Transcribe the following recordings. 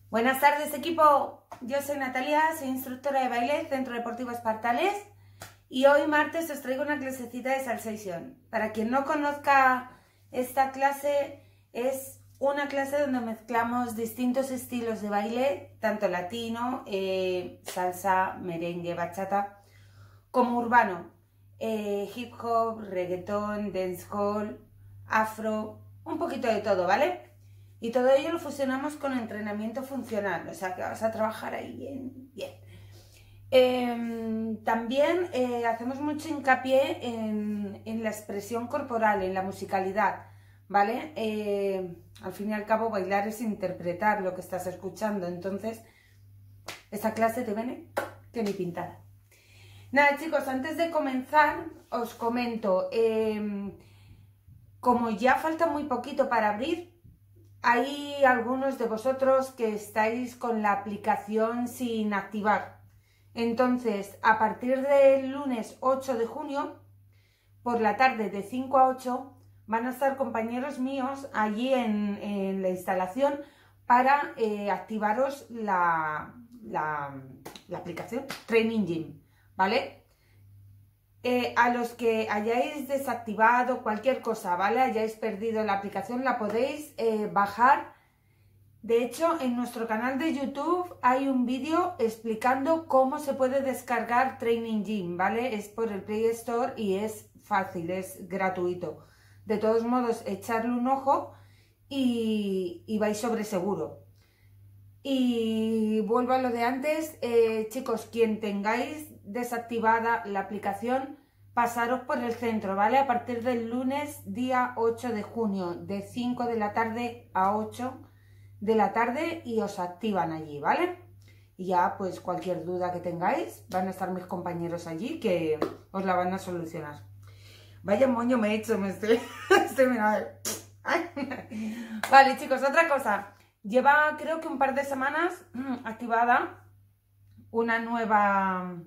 Buenas tardes, equipo. Yo soy Natalia, soy instructora de baile Centro Deportivo Espartales y hoy martes os traigo una clasecita de Salsation. Para quien no conozca esta clase, es una clase donde mezclamos distintos estilos de baile, tanto latino, salsa, merengue, bachata, como urbano, hip hop, reggaetón, dancehall, afro, un poquito de todo, ¿vale? Y todo ello lo fusionamos con entrenamiento funcional, o sea que vas a trabajar ahí bien. También hacemos mucho hincapié en la expresión corporal, en la musicalidad, ¿vale? Al fin y al cabo bailar es interpretar lo que estás escuchando, entonces esta clase te viene que ni pintada. Nada, chicos, antes de comenzar os comento, como ya falta muy poquito para abrir, hay algunos de vosotros que estáis con la aplicación sin activar. Entonces, a partir del lunes 8 de junio, por la tarde de 5 a 8, van a estar compañeros míos allí en la instalación para activaros la aplicación Training Gym, ¿vale? A los que hayáis desactivado cualquier cosa, ¿vale? Hayáis perdido la aplicación, la podéis bajar. De hecho, en nuestro canal de YouTube hay un vídeo explicando cómo se puede descargar Training Gym, ¿vale? Es por el Play Store y es fácil, es gratuito. De todos modos, echarle un ojo y vais sobre seguro. Y vuelvo a lo de antes, chicos, quien tengáis desactivada la aplicación, pasaros por el centro, ¿vale? A partir del lunes, día 8 de junio, de 5 de la tarde a 8 de la tarde y os activan allí, ¿vale? Y ya, pues, cualquier duda que tengáis, van a estar mis compañeros allí que os la van a solucionar. Vaya moño me he hecho, me estoy mirando. Vale, chicos, otra cosa. Lleva, creo que un par de semanas activada una nueva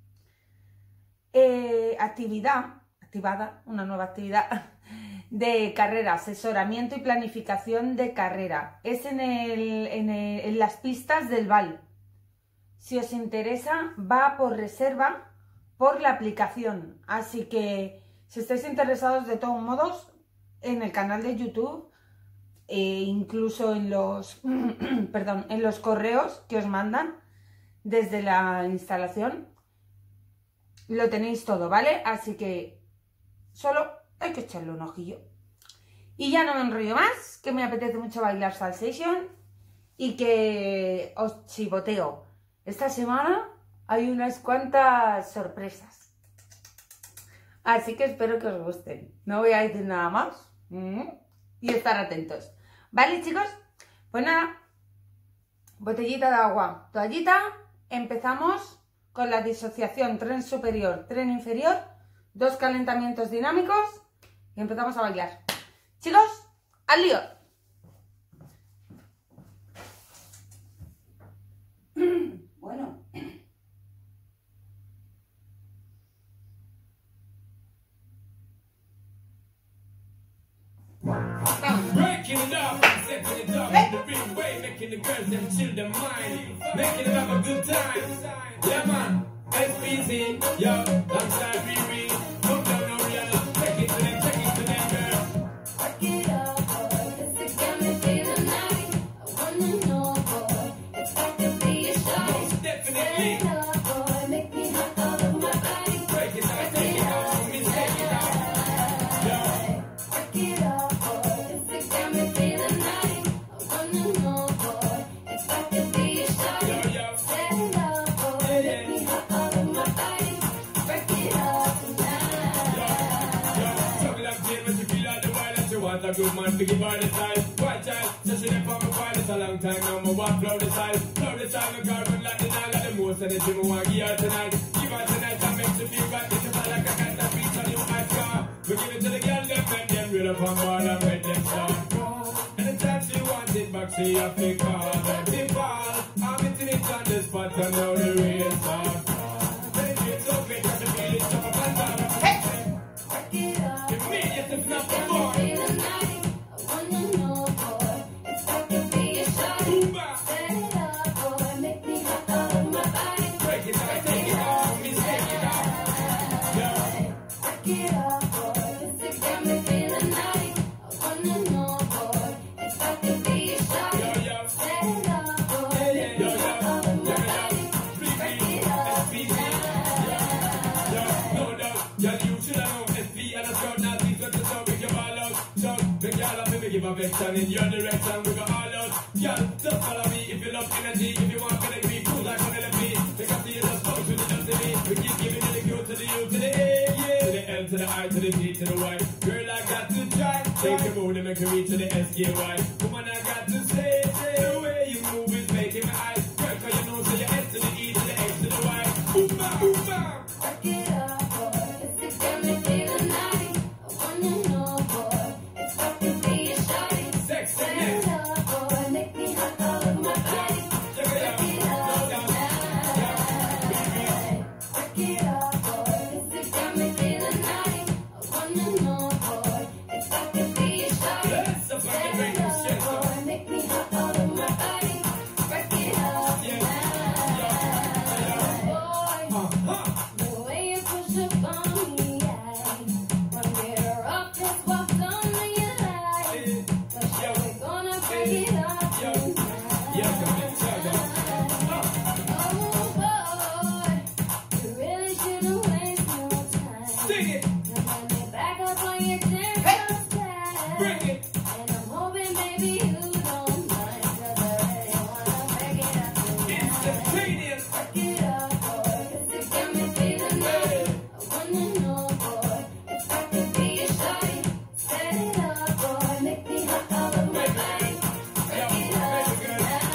una nueva actividad de carrera, asesoramiento y planificación de carrera. Es en las pistas del Val. Si os interesa, va por reserva por la aplicación. Así que, si estáis interesados, de todos modos, en el canal de YouTube, incluso en los, en los correos que os mandan desde la instalación, lo tenéis todo, ¿vale? Así que solo hay que echarle un ojillo. Y ya no me enrollo más, que me apetece mucho bailar Salsation y que os chivoteo. Esta semana hay unas cuantas sorpresas. Así que espero que os gusten. No voy a decir nada más y estar atentos. ¿Vale, chicos? Pues nada, botellita de agua, toallita, empezamos con la disociación tren superior, tren inferior, 2 calentamientos dinámicos y empezamos a bailar. Chicos, al lío. Bueno. Breaking it up, setting it up, the big way, making the girls them chill their mind, making it have a good time. Yeah man, SPC, yo, alongside Riri, come down on real, take it to them girl. Back it up, boy, 'cause it got me feeling like I wanna know, boy, if I could be a shot. Most definitely. Back it up, boy, make me hot all over my body. Break it out, take it out, miss, take it out. Yo. Back it up, boy, 'cause it got me feeling like I wanna know, boy, if I could be a shot. Yo, yo. Set it up, boy, make me hot all over my body. Break it up tonight. Trouble up jail when you feel all the while that you want a good man to give her the style. White child, so she never for me while it's a long time now. Me want blow the style, the carbon like the night like the most energy me want give her tonight. Give her tonight and make you feel right. This is like a cat that beats on your high car. We give it to the girl, them and them real up on board and make them start. Anytime she wants it back, she have to call. Let it fall, I'm hitting it on the spot and now the real start. Penetrate so great that the feeling jump up and down. Back it up. Immediate if not before. Feeling like I wanna know, boy, if I could be a shot. Boom, bam. Set it affection in your direction. We go all out. Girl, just follow me if you love energy. If you want connect me, cool like an LP. Take up the other stuff to the L to me. We keep giving you the Q to the U to the A, yeah. To the L to the I to the T to the Y. Girl, I got to try. Take your mood and make you reach to the S-K-Y. Woman, I got to say, the way you move is making my eyes. Girl, cause you know, so you S to the E to the X to the Y. Boom, bam, boom, bam. Back it up, boy. It's got me feeling naughty. I wanna know, boy, if I could be a shawty. Sexy, Back yes. it up, boy. Make me hot all over my body. Check it out. Back it up, back it up, boy. It's got me feeling naughty. I wanna know, boy, if I could be a shawty. Let's up on the Back it radio, up, shit. boy. Make me hot all over my body. Back it up, boy. The way you push up on me, one mirror up, just walked on me, but sure we're gonna break it up tonight. Oh boy, you really shouldn't waste no time. Sing it. Now let me back up on your dance Bring it. and I'm hoping, baby, you don't mind, 'cause I really wanna break it up tonight. Instantaneous. Back it up, boy, 'cause it got me feeling naughty. I wanna know, boy, if I could be a shawty. Set it up, boy, make me hot all over my body. Break it up, Hey,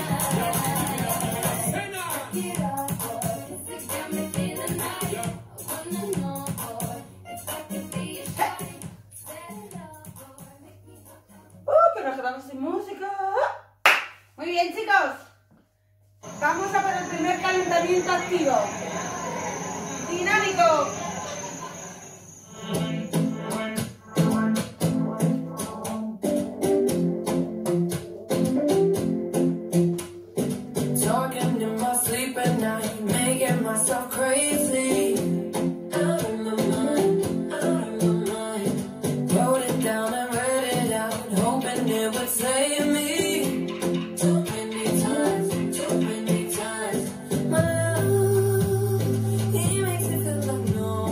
now. back it up, boy, 'cause it got me feeling naughty. I wanna know, boy, if I could be a shawty. Set it up, boy, make me hot all over. Que nos quedamos sin música. Muy bien, chicos. Vamos a por el primer calentamiento activo. Dinámico. Talking in my sleep at night, making myself crazy. Out of my mind, out of my mind. Wrote it down and read it out, hoping it would save me. Too many times, too many times. My love, he makes me feel like no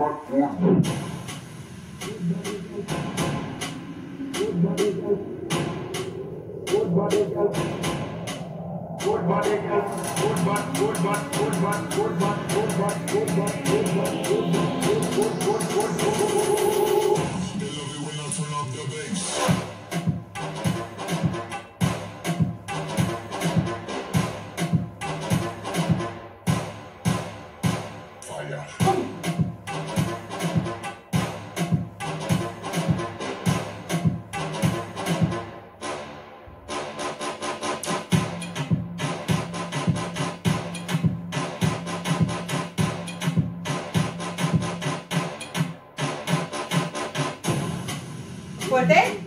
Fuerte.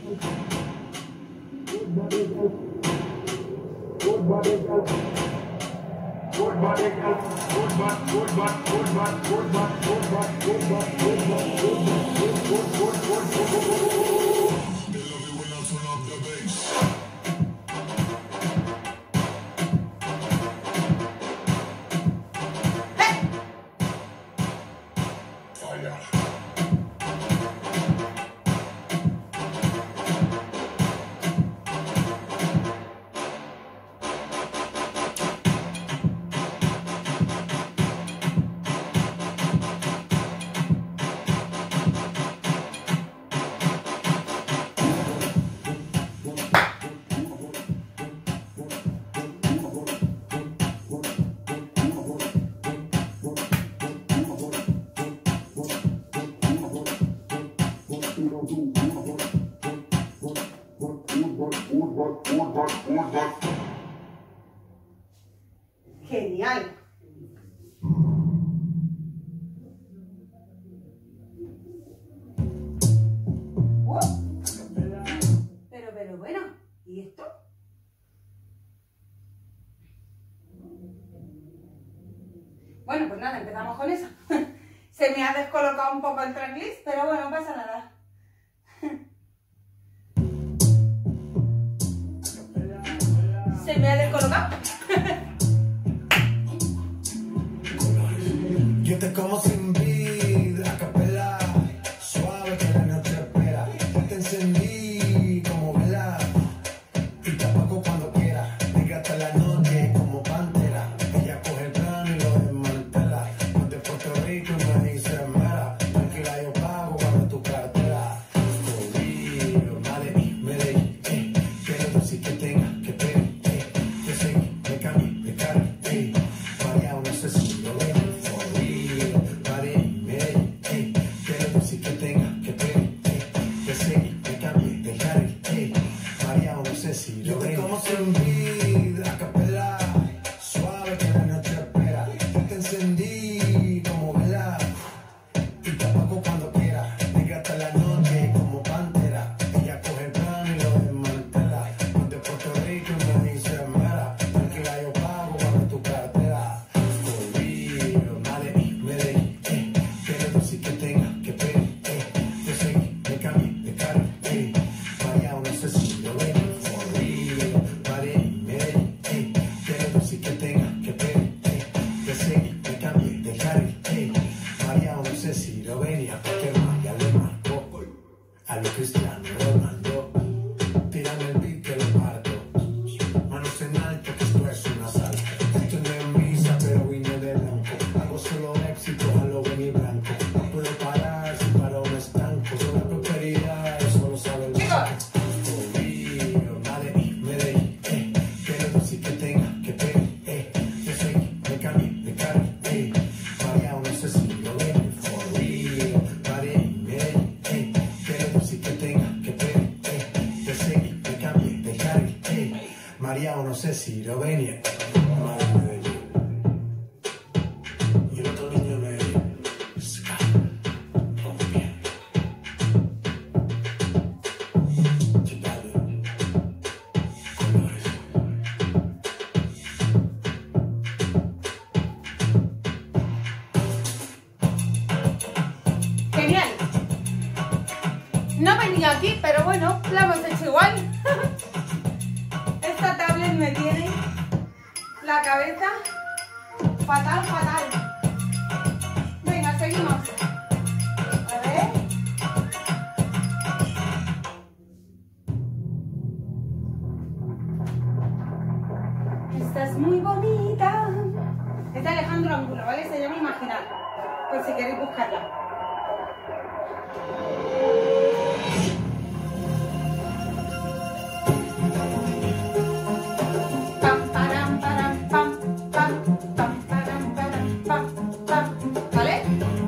Genial. Pero bueno, ¿y esto? Bueno, pues nada, empezamos con eso. Se me ha descolocado un poco el tracklist, pero bueno, no pasa nada. Se me ha descolocado. Yo te como sin vida, a capela, suave que la noche espera. Yo te encendí como vela y te apago cuando quiera. Negra hasta la noche como pantera. Ella coge el plano y lo desmantela. No de Puerto Rico y me dice mera. Tranquila, yo pago para tu cartera. Jodido, Medellín, quiero decir que tenga que pedir, que seguir, me cambie de cara, María, no sé si lo veo. Yo te como sin vida, a capela, suave que la noche espera. Yo te encendí como vela y te apago cuando quiera. Negra hasta la noche como pantera. Ella coge el plano y lo desmantela. No de Puerto Rico y me dice mera. Tranquila, yo pago para tu cartera. Jodido, Medellín, quiero decir que tenga que pedir, que seguir, me cambie de cara, María, no sé si lo ven. Quiero decir que tenga que pedir, que seguir, me cambie de carril, María, no sé si lo venía porque María le marcó a lo Cristiano Ronaldo. Tiran el beat que lo parto, manos en alto que esto es un asalto. Esto no es misa pero vine de blanco. Hago solo éxito a lo venir blanco. No puedo parar si paro me estanco. Son la prosperidad, eso lo sabe el blanco. María, no sé si lo venía. Y el otro niño me Genial. No venía aquí, pero bueno, la hemos hecho igual. Esta tablet me tiene la cabeza fatal. Venga, seguimos. muy bonita. Es de Alejandro Angulo, ¿vale? Se llama Imaginar, por si queréis buscarla. Pam, param, param, pam, pam, pam, param, param, pam, pam. ¿Vale?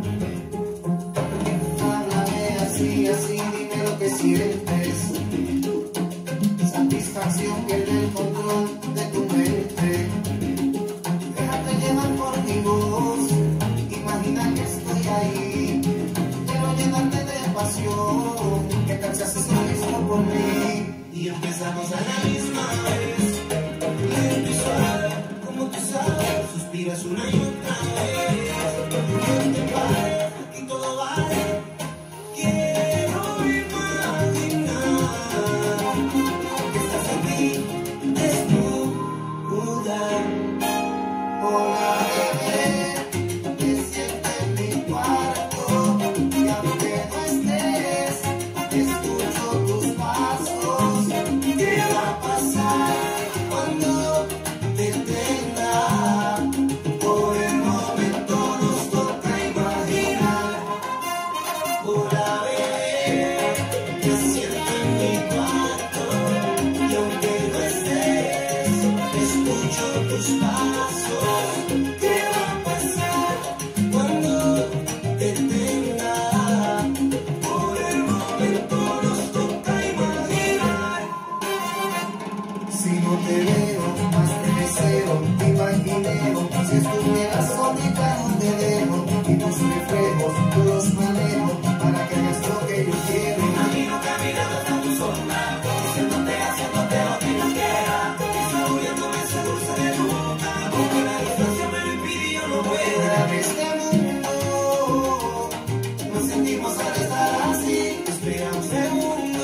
Háblame así, así, dime lo que sientes. Satisfacción que el control de tu mente. Déjate llevar por mi voz. Imagina que estoy ahí. Quiero llenarte de pasión. Que tal si haces lo mismo por mí? Y empezamos a la misma vez. Lento y suave, como tú sabes. Suspiras una y otra vez. No te pares, aquí todo vale. Quiero imaginar que estás aquí, desnuda. Hola, bebé, te siento en mi cuarto. Y aunque no estés, escucho tus pasos. ¿Qué va a pasar cuando te tenga? Por el momento nos toca imaginar. Hola, bebé, te siento en mi cuarto. Y aunque no estés, escucho tus pasos. ¿Qué va a pasar cuando te tenga? Por el momento nos toca imaginar. Si no te veo, más te deseo, te imagineo. Si estuvieras solita no te dejo. Y tus reflejos, yo los manejo para que hagas lo que yo quiero. Imagino caminando hasta tu sombra, haciéndote lo que yo quiera. Y saboreándome ese dulce de tu boca. Porque la distancia me lo impide y yo no puedo. Fuera de este mundo, nos sentimos al estar así. Espera un segundo,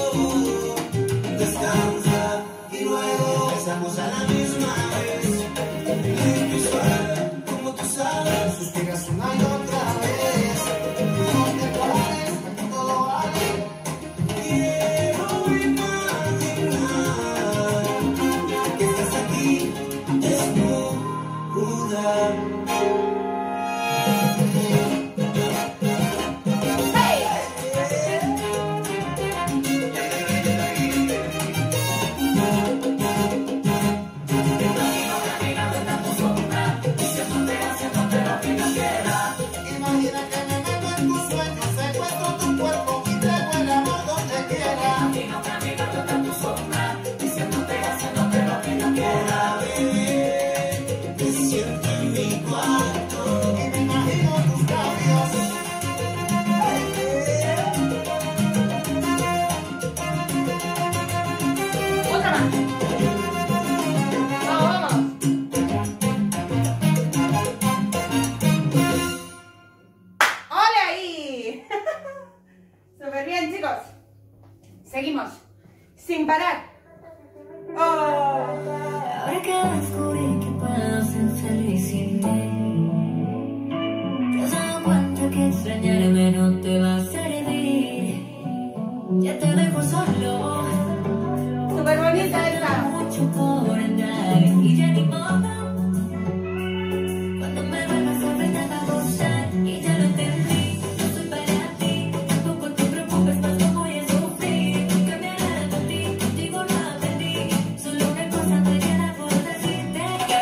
descansa y luego besamos a la misma vez. Lento y suave, como tú sabes. Suspiras una y otra vez. No te pares, aquí todo vale. Quiero imaginar que estás aquí, desnuda. Imagina que me meto en tus sueños, secuestro tu cuerpo y te hago el amor donde quiera. Imagino caminando hasta tu sombra, haciéndote lo que yo quiera. Bebé, te siento en mi cuarto y me imagino tus labios. Otra más. Vamos, vamos. ¡Ole ahí! Súper bien, chicos. Seguimos. Sin parar. ¡Oh! Ahora que descubrí que puedo ser feliz sin ti, te has dado cuenta que extrañarme no te va a servir. Ya te dejo solo, Súper bonita falta esa. mucho por andar y ya ni modo. Cuando me vuelvas a ver te va a gozar y ya lo entendí. No soy para ti, tampoco te preocupes, más no voy a sufrir. Cambiaré de ti, contigo lo aprendí. Solo una cosa me queda por decirte.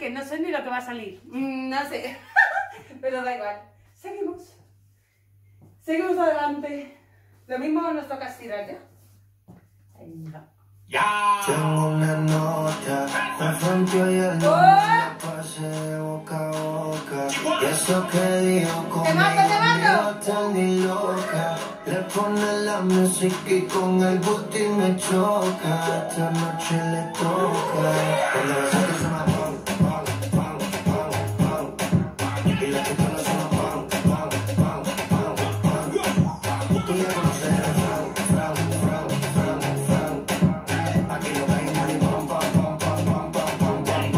que no sé ni lo que va a salir. No sé. Pero da igual. Seguimos. Seguimos adelante. Lo mismo nos toca estirar ya. Venga. Tengo una nota, me fronteó y el ¡Oh! la pasé de boca a boca. Y eso que dijo conmigo no tan ni loca. Le pone la música y con el booty me choca. Esta noche le toca. Cuando la saca suena pam, pam, pam, pam, pam. Y la chica no suena pam, pam, pam, pam, pam. Tú ya conoces el Fran, Fran, Fran, Fran, Fran. Aquí lo caímos y pam, pam, pam, pam, pam, pam, pam,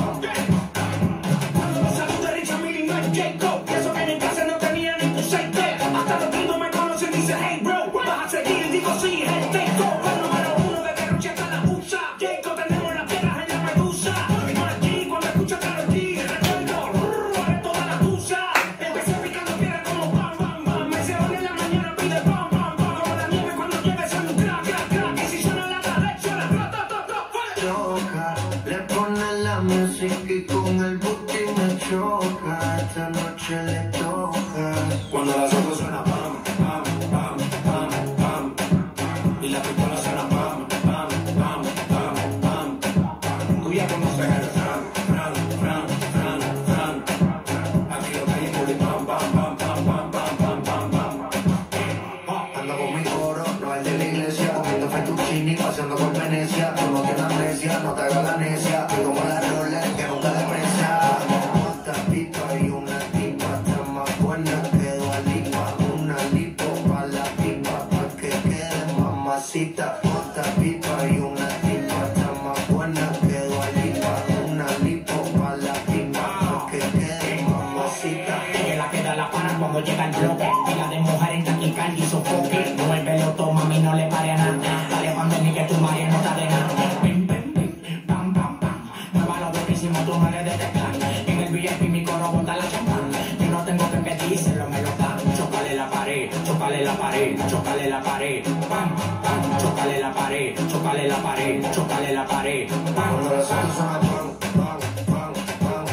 pam. Salud de Richard Mille, no es Jacob. Y eso que en casa no tenía ni un aceite. Hasta los gringos me conocen, dicen hey bro. Vas a seguir, digo sí, es el Jacob. El número uno de Perruche hasta la USA. Jacob, tenemos las piedras en la medusa. No aquí, cuando escucho Karol G, recuerdo, haré toda la tusa. Empecé picando piedras como pam, pam, pam. Me se van en la mañana, pide pam, pam, pam. Como la nieve cuando llueve, suena un crack, crack, crack. Y si suena la pared, suena tra, tra, tra, tra, fuera. Choca, le pone la música y con el booty me choca. Esta noche le toca. Cuando la sopa suena pam, pam, pam, pam, pam. Y la pistola suena pam, pam, pam, pam, pam. Tú ya conoces el Fran, Fran, Fran, Fran, Fran. Aquí lo caímos y pam, pam, pam, pam, pam, pam, pam, pam, pam. Ando con mi coro, no el de la iglesia. Comiendo fettuccini, paseando por Venecia. Tú no tienes amnesia, no te hagas la necia. Tú como la Rolex que nunca deprecia. Otra pipa y una tipa, está más buena que Dua Lipa. Una lipo pa' la pipa, pa' que quede mamacita. Otra pipa y una tipa, está más buena que Dua Lipa. Una lipo pa' la pipa, pa' que quede mamacita. Que la queda la pana cuando llega el bloque. Pila de mujer en taquicardia y sofoque. No el pelo toma, a mí no le pare a nada. Dale cuando ni que tu marido no te de nada. Pim, pim, pim, pam, pam, pam. Muévalo durísimo, tú no eres de teclar. En el VIP mi coro bota la champán. Yo no tengo que pedírselo, me lo dan. Chócale la pared, chócale la pared, chócale la pared. Pam, pam, chócale la pared, chócale la pared, chócale la pared. Pam, Cuando la sopa pam. suena pam, pam, pam, pam,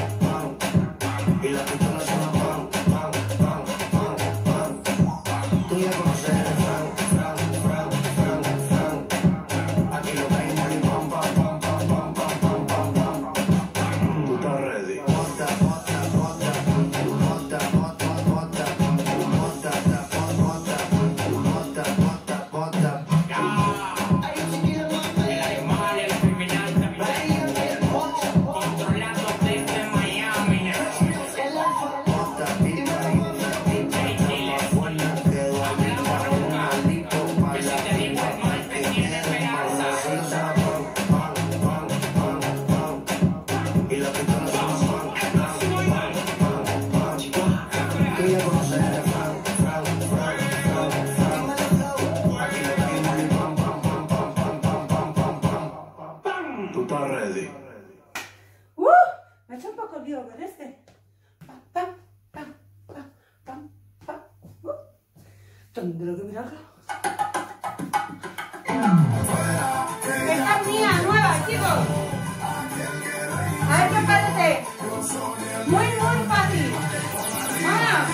pam. Y la pistola suena pam, pam, pam, pam, pam. Tú ya conoces el Fran, Fran, Fran, Fran, Fran. Aquí lo caímos y pam, pam, pam, pam, pam, pam, pam, pam, pam. Tú estás ready. Bota, bota, bota, bota, bota, bota, bota, bota, bota, bota, bota. El animal, el criminal, controlando desde Miami. Bota, pipa y una tipa, está más buena que Dua Lipa. Una lipo pa' la pipa, pa' que quede mamacita. Pam, pam, pam, pam, pam. Y la pistola suena pam, pam, pam, pam, pam. Tú ya conoces el Fran, Fran, Fran, Fran, Fran. Aquí lo caímos y pam, pam, pam, pam, pam, pam, pam, pam, pam. Tú estás ready. Me he hecho un poco lío con este. Pam, pam, pam, pam, pam, pam. Tendré que mirarlo. Esta es mía, nueva, chicos. A ver qué parece. Muy, muy fácil. ¡Vámonos!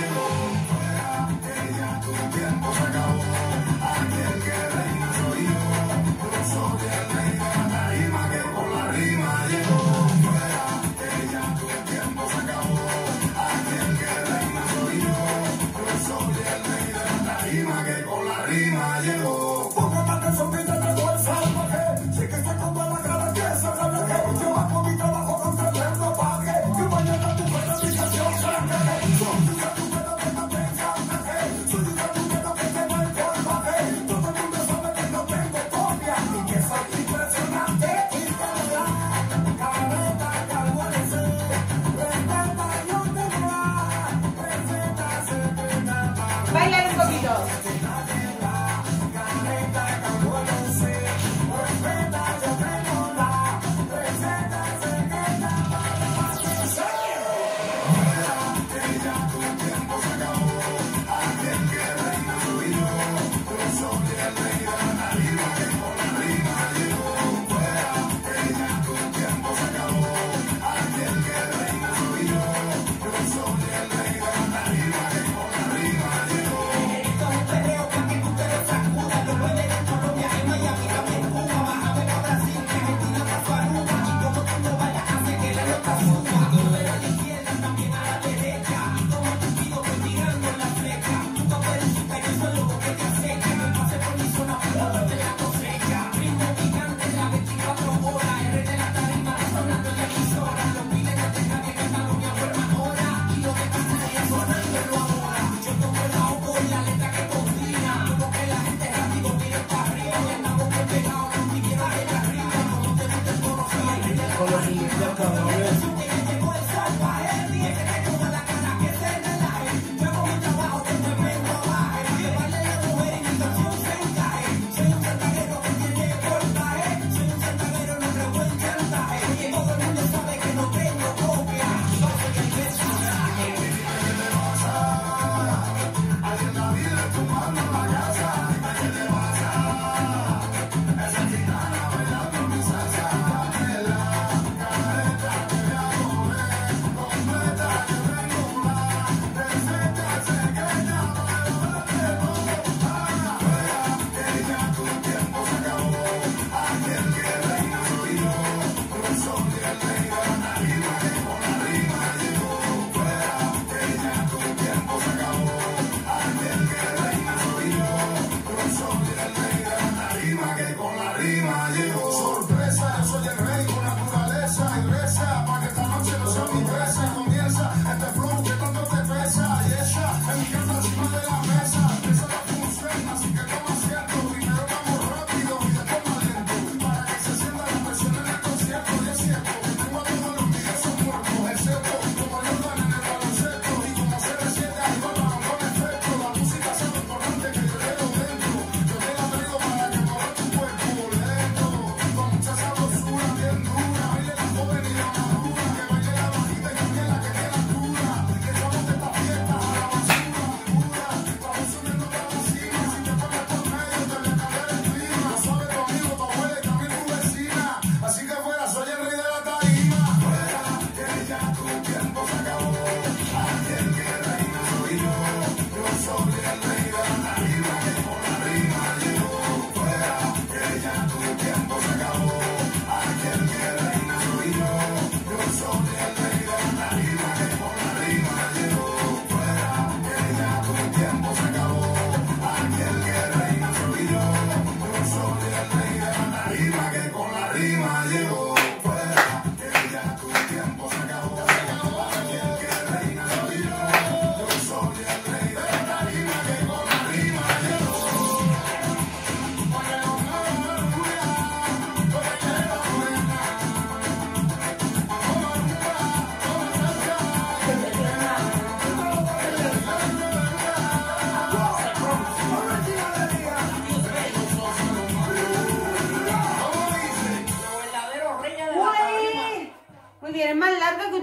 Bailar un poquito.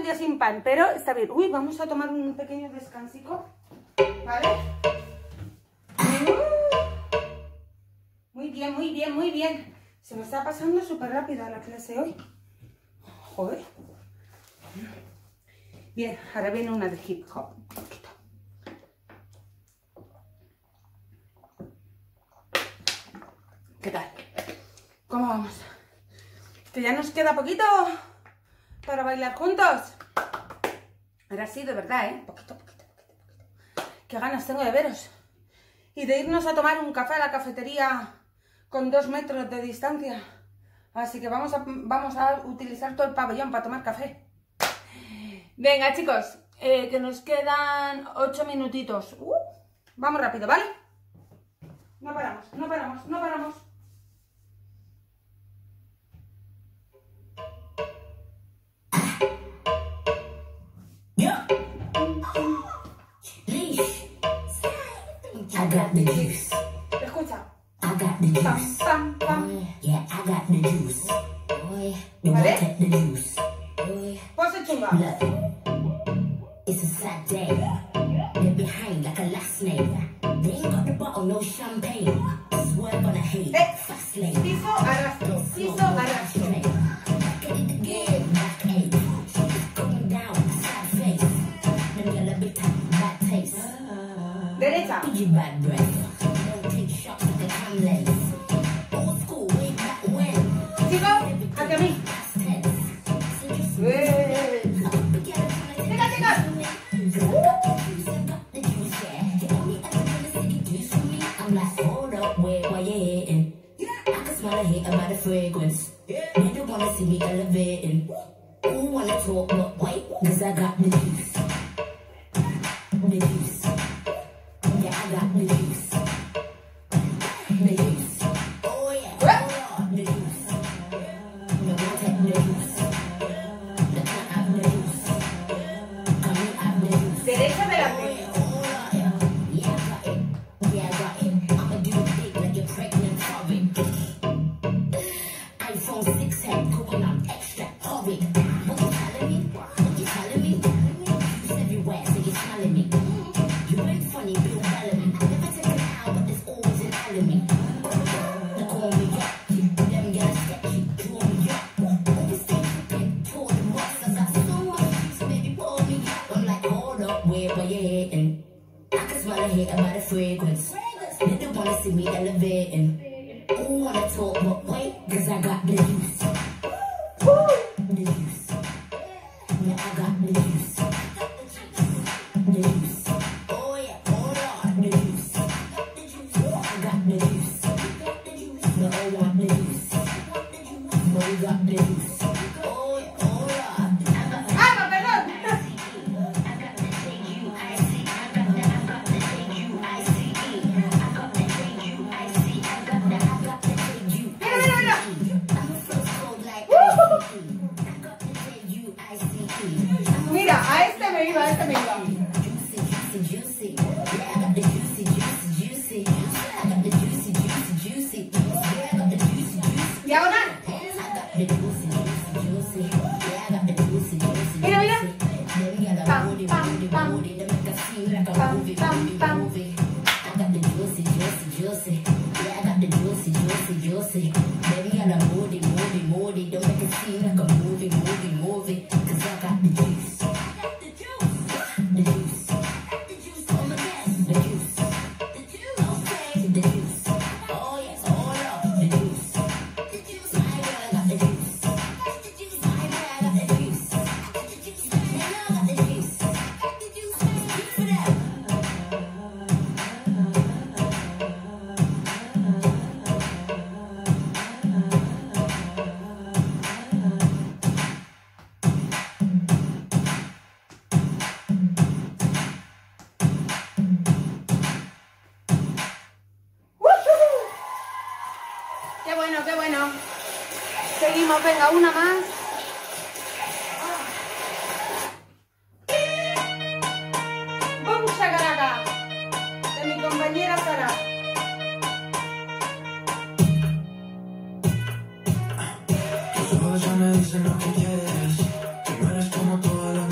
el día sin pan, pero está bien. Uy, vamos a tomar un pequeño descansico, ¿vale? Muy bien, muy bien, muy bien. Se me está pasando súper rápida la clase hoy. Joder. Bien, ahora viene una de hip hop. Un poquito. ¿Qué tal? ¿Cómo vamos? Que ya nos queda poquito para bailar juntos. Ahora sí, de verdad, ¿eh? Poquito. Qué ganas tengo de veros. Y de irnos a tomar un café a la cafetería con 2 metros de distancia. Así que vamos a utilizar todo el pabellón para tomar café. Venga, chicos, que nos quedan 8 minutitos. Vamos rápido, ¿vale? No paramos. I got the juice. Escucha. I got the Pam, juice. pam, pam. Yeah, I got the juice. Boy, the ¿Vale? one take the juice. Boy, Pose chunga. look, it's a sad day. They're behind like a last name. They ain't got the bottle, no champagne. Swerve on a hate, fast lane. Piso, arrastro. Piso, arrastro. Get it again, back eight. It's going down, sad face. Them yellow big time, bad taste. Derecha. Pidgey bad breath. Don't take shots at the camlets. Old school, way back when. Chicos, hacia mí. Past tense. So just Venga, chicos. I'm like, hold up, wait, why you hating? I can smell a hate about the fragrance. You don't wanna see me elevating. Who wanna talk, but wait, cause I got the juice. The juice. Yeah, I got the juice. The juice. Oh yeah, oh Lord, the juice. No one take the juice. The can't have the juice. Come here, have the juice. Derecha, delante. iPhone 6 head going on extra horrid. What you telling me? What you telling me? Juice everywhere, so you're smelling me. You ain't funny, Bill Bellamy. Never take an L, but there's always an enemy. They call me up, them get sketchy, draw me up. Always stay tripping, told them rocks. I got so much juice, baby, pull me up. I'm like, hold up, wait, why you hating? I can smell a hate about the fragrance. They don't wanna see me elevating. Who wanna talk, but wait, cause I got the juice. The juice. Yeah, I got the juice. The juice. Oh yeah, oh Lord, the juice. I got the juice. No, I want the juice. No, we got the juice. Oh yeah, oh Lord. ¡Ah, perdón! Mira, a este me iba. Diagonal. Mira, mira. Pam, pam, pam. Pam, pam, pam. I got the juicy. Yeah, I got the juicy. Baby, I love moody. Don't make it seem like a movie. Cause I got the juice. The juice. Oh my God, the juice. Okay, the juice. Oh yes, oh Lord, the juice. My girl, I got the juice. My girl, I got the juice. My girl, I got the juice. Speak for them. Qué bueno. Seguimos, venga, una más. ¡Bum, shakalaka! De mi compañera Sara. Tus ojos ya me dicen lo que quieres. Que no eres como todas las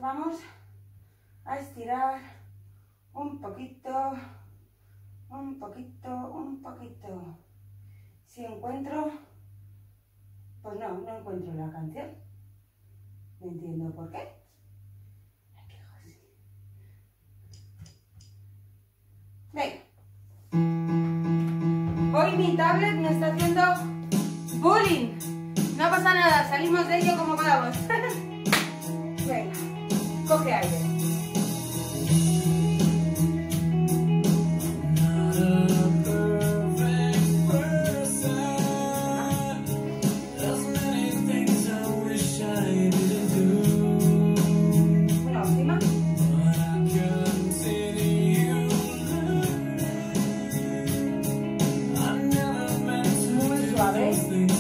vamos a estirar un poquito, un poquito, un poquito. Si encuentro, pues no encuentro la canción. No entiendo por qué. Venga. Hoy mi tablet me está haciendo bullying. No pasa nada, salimos de ello como podamos. Venga, coge aire. Una última. Muy suave.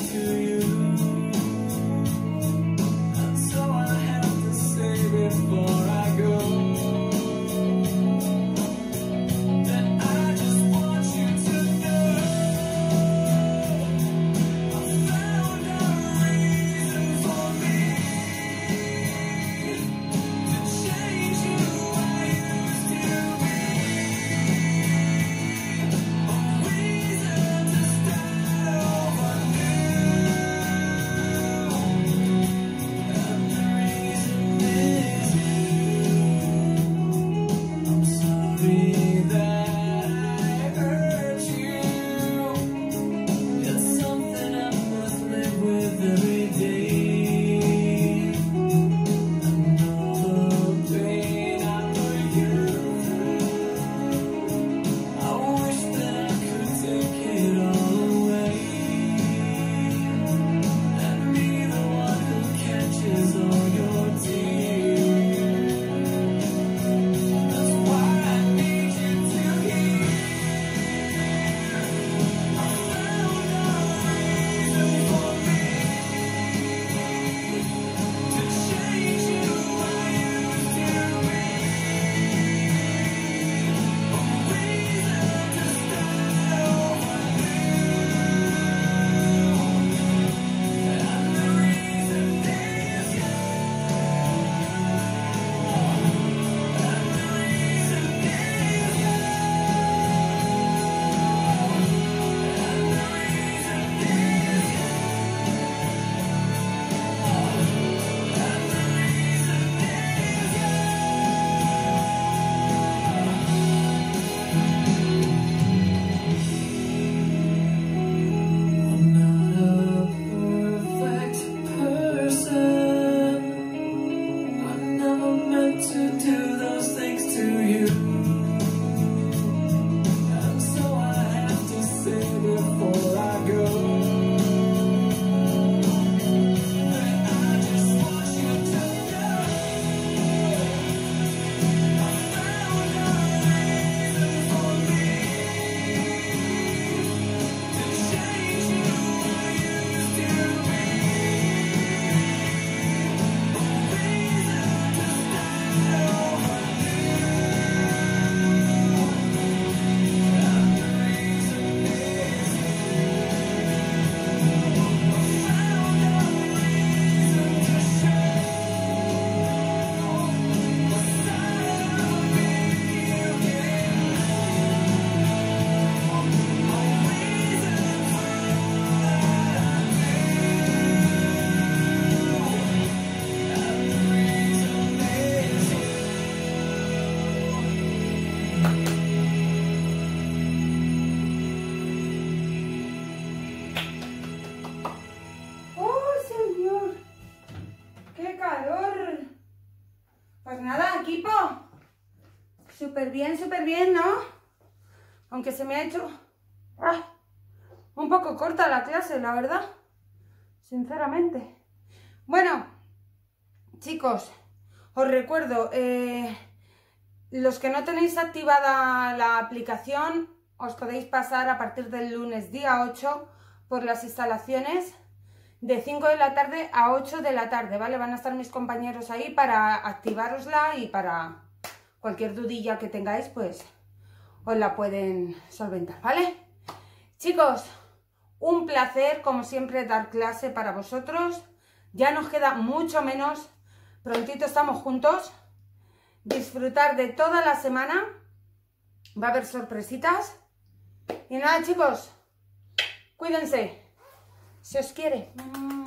Súper bien, ¿no? Aunque se me ha hecho un poco corta la clase, la verdad. Sinceramente. Bueno, chicos, os recuerdo, los que no tenéis activada la aplicación, os podéis pasar a partir del lunes día 8 por las instalaciones de 5 de la tarde a 8 de la tarde, ¿vale? Van a estar mis compañeros ahí para activárosla y para cualquier dudilla que tengáis, pues os la pueden solventar, ¿vale? Chicos, un placer, como siempre, dar clase para vosotros. Ya nos queda mucho menos, prontito estamos juntos. Disfrutar de toda la semana. Va a haber sorpresitas. Y nada, chicos, cuídense. Se os quiere.